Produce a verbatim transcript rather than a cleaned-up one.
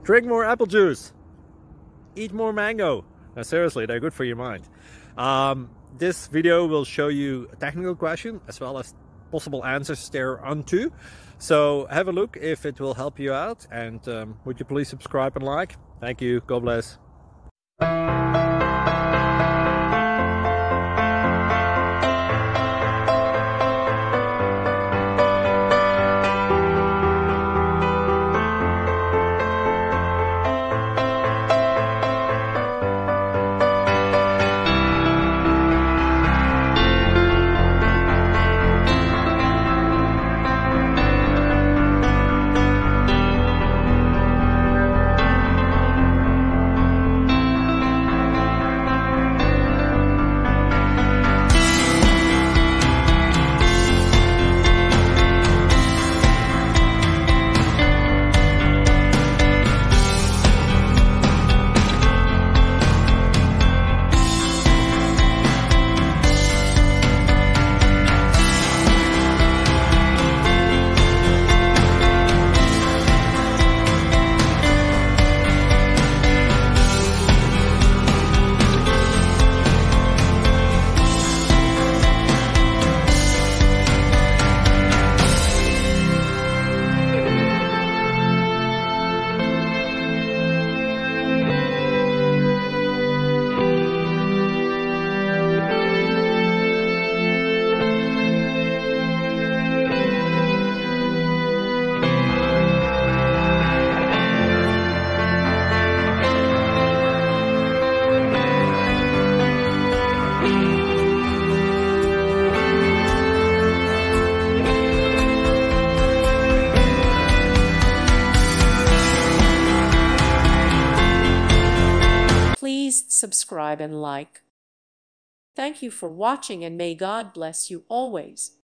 Drink more apple juice. Eat more mango. Now, seriously, they're good for your mind. Um, this video will show you a technical question as well as possible answers thereunto. So have a look if it will help you out, and um, would you please subscribe and like? Thank you. God bless. Please subscribe and like. Thank you for watching, and may God bless you always.